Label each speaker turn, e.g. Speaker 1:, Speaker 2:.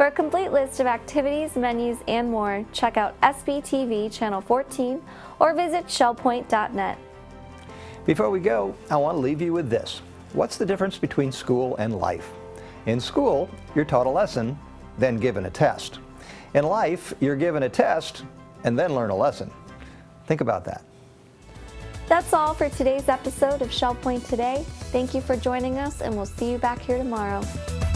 Speaker 1: For a complete list of activities, menus, and more, check out SBTV Channel 14 or visit shellpoint.net.
Speaker 2: Before we go, I want to leave you with this. What's the difference between school and life? In school, you're taught a lesson, then given a test. In life, you're given a test and then learn a lesson. Think about that.
Speaker 1: That's all for today's episode of ShellPoint Today. Thank you for joining us, and we'll see you back here tomorrow.